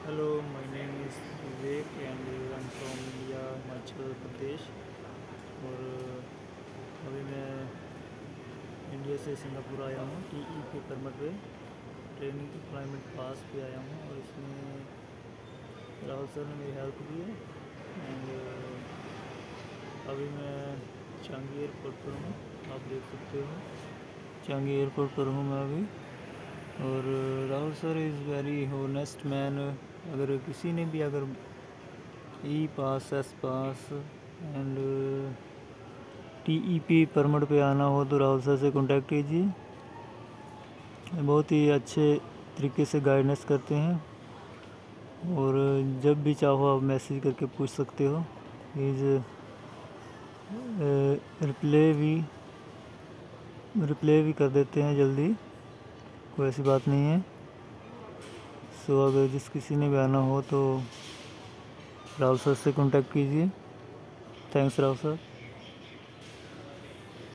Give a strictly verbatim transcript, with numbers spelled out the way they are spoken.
Hello, my name is Vivek and I'm from India, Himachal Pradesh. और अभी मैं इंडिया से सिंगापुर आया हूँ टी ई के परमिट पे, ट्रेनिंग एम्प्लॉयमेंट पास पे आया हूँ। और इसमें राहुल सर ने मेरी हेल्प की है। एंड अभी मैं चांगी एयरपोर्ट पर हूँ, आप देख सकते हो। चांगी एयरपोर्ट पर हूँ मैं अभी। और Rahul sir is very honest man. अगर किसी ने भी अगर E pass S pass and T E P permit पे आना हो तो राहुल सर से कांटेक्ट कीजिए। बहुत ही अच्छे तरीके से गाइडेंस करते हैं और जब भी चाहो आप मैसेज करके पूछ सकते हो। इज़ रिप्ले भी रिप्ले भी कर देते हैं जल्दी, कोई ऐसी बात नहीं है। सो अगर जिस किसी ने भी आना हो तो राहुल सर से कांटेक्ट कीजिए। Thanks Rahul sir.